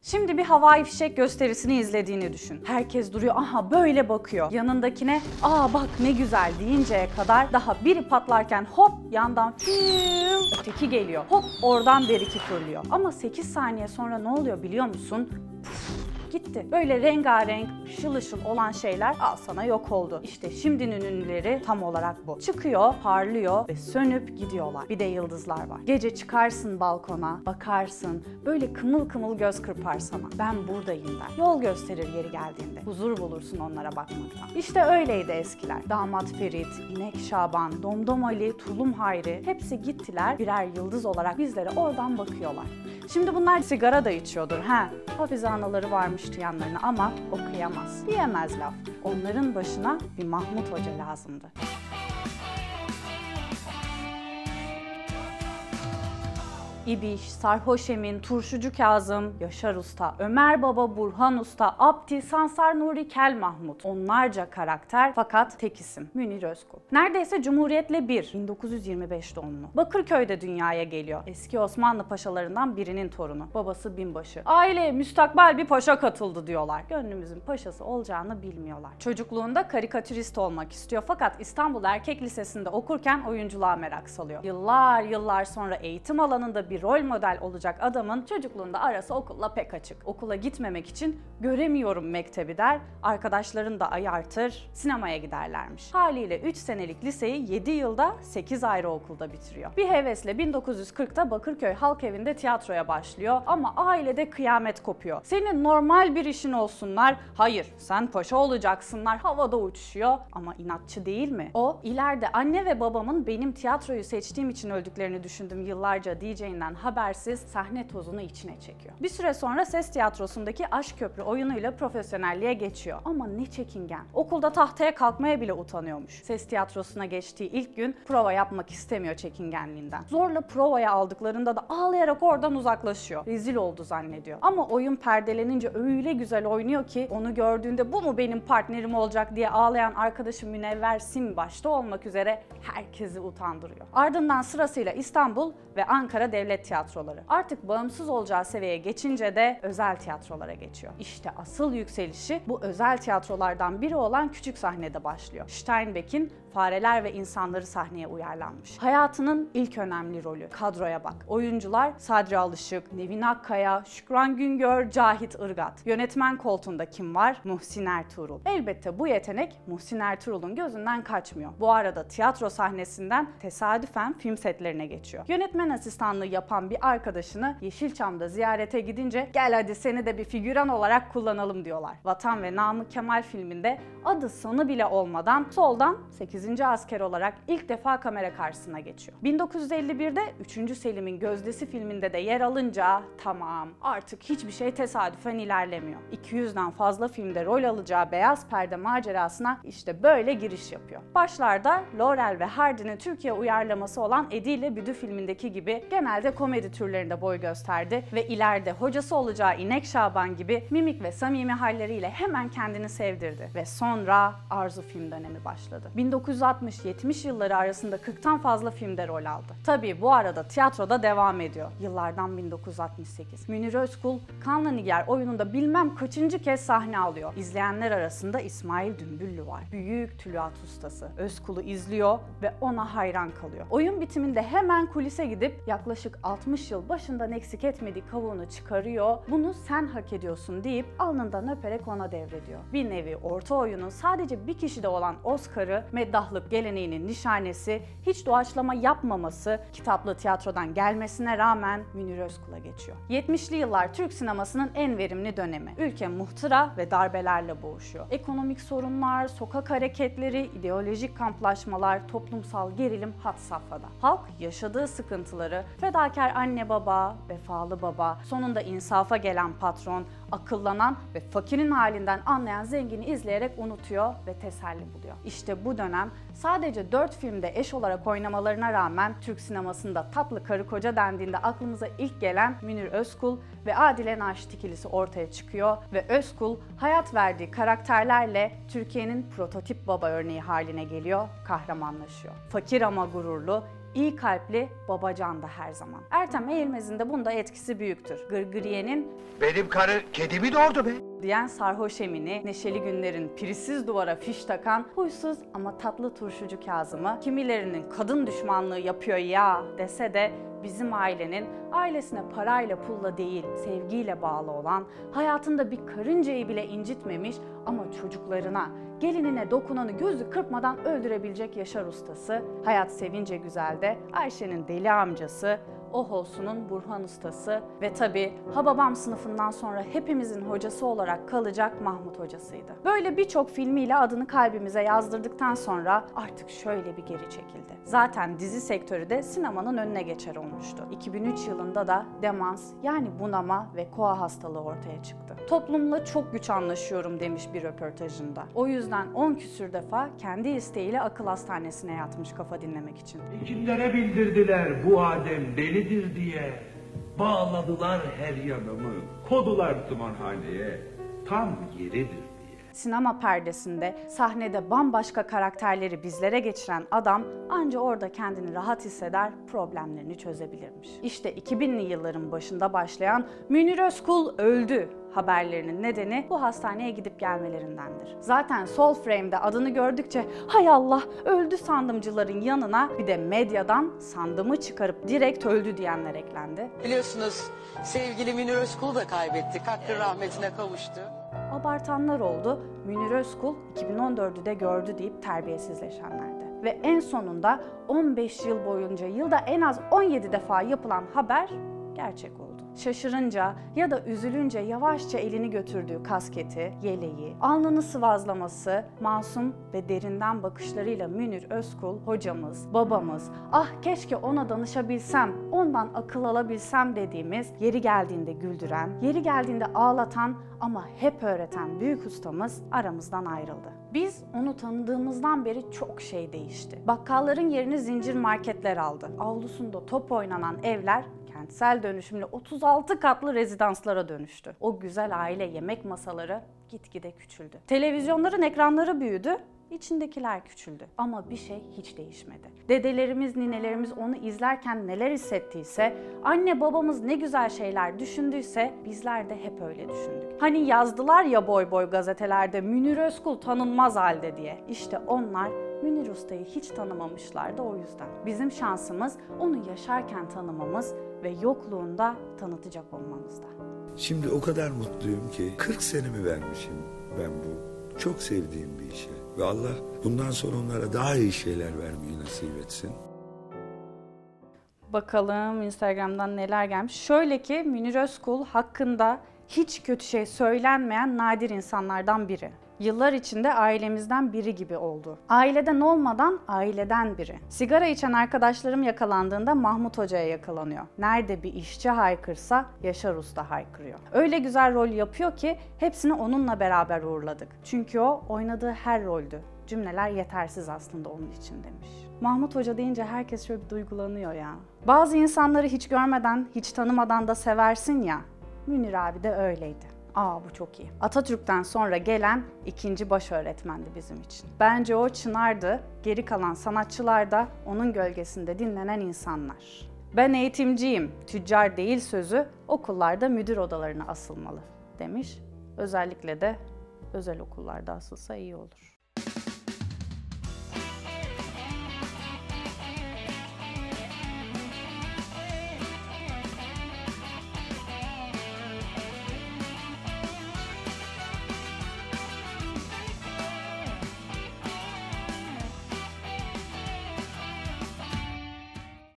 Şimdi bir havai fişek gösterisini izlediğini düşün. Herkes duruyor, aha böyle bakıyor. Yanındakine aa bak ne güzel deyinceye kadar daha biri patlarken hop yandan fiu, öteki geliyor. Hop oradan beriki fırlıyor. Ama 8 saniye sonra ne oluyor biliyor musun? Gitti. Böyle rengarenk, ışıl ışıl olan şeyler al sana yok oldu. İşte şimdinin ünlüleri tam olarak bu. Çıkıyor, parlıyor ve sönüp gidiyorlar. Bir de yıldızlar var. Gece çıkarsın balkona, bakarsın, böyle kımıl kımıl göz kırpar sana. Ben buradayım der. Yol gösterir yeri geldiğinde. Huzur bulursun onlara bakmaktan. İşte öyleydi eskiler. Damat Ferit, İnek Şaban, Domdom Ali, Tulum Hayri hepsi gittiler birer yıldız olarak bizlere oradan bakıyorlar. Şimdi bunlar sigara da içiyordur. Hafize anaları varmıştı yanlarına ama okuyamaz, diyemez laf. Onların başına bir Mahmut Hoca lazımdı. İbiş, Sarhoş Emin, Turşucu Kazım, Yaşar Usta, Ömer Baba, Burhan Usta, Abdi, Sansar Nuri, Kel Mahmut. Onlarca karakter fakat tek isim Münir Özkul. Neredeyse Cumhuriyet'le bir, 1925 doğumlu. Bakırköy'de dünyaya geliyor. Eski Osmanlı paşalarından birinin torunu. Babası binbaşı. Aileye müstakbel bir paşa katıldı diyorlar. Gönlümüzün paşası olacağını bilmiyorlar. Çocukluğunda karikatürist olmak istiyor fakat İstanbul Erkek Lisesi'nde okurken oyunculuğa merak salıyor. Yıllar sonra eğitim alanında bir rol model olacak adamın çocukluğunda arası okulla pek açık. Okula gitmemek için göremiyorum mektebi der, arkadaşların da ayartır, sinemaya giderlermiş. Haliyle 3 senelik liseyi 7 yılda 8 ayrı okulda bitiriyor. Bir hevesle 1940'ta Bakırköy Halk Evi'nde tiyatroya başlıyor ama ailede kıyamet kopuyor. Senin normal bir işin olsunlar, hayır sen paşa olacaksınlar, havada uçuşuyor ama inatçı değil mi? O ileride anne ve babamın benim tiyatroyu seçtiğim için öldüklerini düşündüm yıllarca diyeceğinden habersiz sahne tozunu içine çekiyor. Bir süre sonra Ses Tiyatrosu'ndaki Aşk Köprü oyunuyla profesyonelliğe geçiyor. Ama ne çekingen. Okulda tahtaya kalkmaya bile utanıyormuş. Ses Tiyatrosu'na geçtiği ilk gün prova yapmak istemiyor çekingenliğinden. Zorla provaya aldıklarında da ağlayarak oradan uzaklaşıyor. Rezil oldu zannediyor. Ama oyun perdelenince öyle güzel oynuyor ki onu gördüğünde bu mu benim partnerim olacak diye ağlayan arkadaşı Münevver Sim başta olmak üzere herkesi utandırıyor. Ardından sırasıyla İstanbul ve Ankara Devlet Tiyatroları. Artık bağımsız olacağı seviyeye geçince de özel tiyatrolara geçiyor. İşte asıl yükselişi bu özel tiyatrolardan biri olan küçük sahnede başlıyor. Steinbeck'in Fareler ve İnsanları sahneye uyarlanmış. Hayatının ilk önemli rolü. Kadroya bak. Oyuncular Sadri Alışık, Nevin Akkaya, Şükran Güngör, Cahit Irgat. Yönetmen koltuğunda kim var? Muhsin Ertuğrul. Elbette bu yetenek Muhsin Ertuğrul'un gözünden kaçmıyor. Bu arada tiyatro sahnesinden tesadüfen film setlerine geçiyor. Yönetmen asistanlığı yapan bir arkadaşını Yeşilçam'da ziyarete gidince gel hadi seni de bir figüran olarak kullanalım diyorlar. Vatan ve Namık Kemal filminde adı sanı bile olmadan soldan 8. asker olarak ilk defa kamera karşısına geçiyor. 1951'de 3. Selim'in Gözdesi filminde de yer alınca tamam artık hiçbir şey tesadüfen ilerlemiyor. 200'den fazla filmde rol alacağı beyaz perde macerasına işte böyle giriş yapıyor. Başlarda Laurel ve Hardy'nin Türkiye uyarlaması olan Edi ile Büdü filmindeki gibi genelde komedi türlerinde boy gösterdi ve ileride hocası olacağı İnek Şaban gibi mimik ve samimi halleriyle hemen kendini sevdirdi ve sonra Arzu film dönemi başladı. 1960-70 yılları arasında 40'tan fazla filmde rol aldı. Tabii bu arada tiyatroda devam ediyor. Yıllardan 1968. Münir Özkul, Kanlı Nigar oyununda bilmem kaçıncı kez sahne alıyor. İzleyenler arasında İsmail Dümbüllü var. Büyük tülüat ustası. Özkul'u izliyor ve ona hayran kalıyor. Oyun bitiminde hemen kulise gidip yaklaşık 60 yıl başından eksik etmediği kavuğunu çıkarıyor. Bunu sen hak ediyorsun deyip alnından öperek ona devrediyor. Bir nevi orta oyunun sadece bir kişide olan Oscar'ı meddahlık geleneğinin nişanesi, hiç doğaçlama yapmaması, kitaplı tiyatrodan gelmesine rağmen Münir Özkul'a geçiyor. 70'li yıllar Türk sinemasının en verimli dönemi. Ülke muhtıra ve darbelerle boğuşuyor. Ekonomik sorunlar, sokak hareketleri, ideolojik kamplaşmalar, toplumsal gerilim had safhada. Halk yaşadığı sıkıntıları, fedakar anne baba, vefalı baba, sonunda insafa gelen patron, akıllanan ve fakirin halinden anlayan zengini izleyerek unutuyor ve teselli buluyor. İşte bu dönem sadece 4 filmde eş olarak oynamalarına rağmen Türk sinemasında tatlı karı koca dendiğinde aklımıza ilk gelen Münir Özkul ve Adile Naşit ikilisi ortaya çıkıyor ve Özkul hayat verdiği karakterlerle Türkiye'nin prototip baba örneği haline geliyor, kahramanlaşıyor. Fakir ama gururlu, İyi kalpli Babacan da her zaman. Ertem Eğilmez'in de bunda etkisi büyüktür. Gırgıriye'nin Benim karı kedimi doğurdu be. diyen sarhoş Emin'i, Neşeli Günler'in pirisiz duvara fiş takan huysuz ama tatlı turşucu Kazım'ı, kimilerinin kadın düşmanlığı yapıyor ya dese de bizim ailenin ailesine parayla pulla değil sevgiyle bağlı olan, hayatında bir karıncayı bile incitmemiş ama çocuklarına, gelinine dokunanı gözü kırpmadan öldürebilecek Yaşar ustası, Hayat Sevince Güzel'de Ayşe'nin deli amcası, Oh Olsun'un Burhan ustası ve tabii Hababam sınıfından sonra hepimizin hocası olarak kalacak Mahmut hocasıydı. Böyle birçok filmiyle adını kalbimize yazdırdıktan sonra artık şöyle bir geri çekildi. Zaten dizi sektörü de sinemanın önüne geçer olmuştu. 2003 yılında da demans yani bunama ve koa hastalığı ortaya çıktı. Toplumla çok güç anlaşıyorum demiş bir röportajında. O yüzden 10 küsür defa kendi isteğiyle akıl hastanesine yatmış kafa dinlemek için. Kimlere bildirdiler bu Adem delidir diye. Bağladılar her yanımı, kodular tımarhaneye. Tam yeridir diye. Sinema perdesinde, sahnede bambaşka karakterleri bizlere geçiren adam anca orada kendini rahat hisseder, problemlerini çözebilirmiş. İşte 2000'li yılların başında başlayan Münir Özkul öldü haberlerinin nedeni bu hastaneye gidip gelmelerindendir. Zaten Sol Frame'de adını gördükçe hay Allah öldü sandımcıların yanına bir de medyadan sandımı çıkarıp direkt öldü diyenler eklendi. Biliyorsunuz sevgili Münir Özkul'u da kaybettik. Hakkın rahmetine kavuştu. Abartanlar oldu. Münir Özkul 2014'ü de gördü deyip terbiyesizleşenlerdi. Ve en sonunda 15 yıl boyunca yılda en az 17 defa yapılan haber gerçek oldu. Şaşırınca ya da üzülünce yavaşça elini götürdüğü kasketi, yeleği, alnını sıvazlaması, masum ve derinden bakışlarıyla Münir Özkul hocamız, babamız, ah keşke ona danışabilsem, ondan akıl alabilsem dediğimiz, yeri geldiğinde güldüren, yeri geldiğinde ağlatan ama hep öğreten büyük ustamız aramızdan ayrıldı. Biz onu tanıdığımızdan beri çok şey değişti. Bakkalların yerini zincir marketler aldı. Avlusunda top oynanan evler kentsel dönüşümlü 36 katlı rezidanslara dönüştü. O güzel aile yemek masaları gitgide küçüldü. Televizyonların ekranları büyüdü, içindekiler küçüldü. Ama bir şey hiç değişmedi. Dedelerimiz, ninelerimiz onu izlerken neler hissettiyse, anne babamız ne güzel şeyler düşündüyse bizler de hep öyle düşündük. Hani yazdılar ya boy boy gazetelerde Münir Özkul tanınmaz halde diye. İşte onlar Münir Usta'yı hiç tanımamışlardı o yüzden. Bizim şansımız onu yaşarken tanımamız ve yokluğunda tanıtacak olmamızda. Şimdi o kadar mutluyum ki 40 senemi vermişim ben bu çok sevdiğim bir işe. Ve Allah bundan sonra onlara daha iyi şeyler vermeyi nasip etsin. Bakalım Instagram'dan neler gelmiş. Şöyle ki Münir Özkul hakkında hiç kötü şey söylenmeyen nadir insanlardan biri. Yıllar içinde ailemizden biri gibi oldu. Aileden olmadan aileden biri. Sigara içen arkadaşlarım yakalandığında Mahmut Hoca'ya yakalanıyor. Nerede bir işçi haykırsa Yaşar Usta haykırıyor. Öyle güzel rol yapıyor ki hepsini onunla beraber uğurladık. Çünkü o oynadığı her roldü. Cümleler yetersiz aslında onun için demiş. Mahmut Hoca deyince herkes şöyle bir duygulanıyor ya. Bazı insanları hiç görmeden, hiç tanımadan da seversin ya. Münir abi de öyleydi. Bu çok iyi. Atatürk'ten sonra gelen ikinci baş öğretmendi bizim için. Bence o çınardı, geri kalan sanatçılar da onun gölgesinde dinlenen insanlar. Ben eğitimciyim, tüccar değil sözü okullarda müdür odalarına asılmalı demiş. Özellikle de özel okullarda asılsa iyi olur.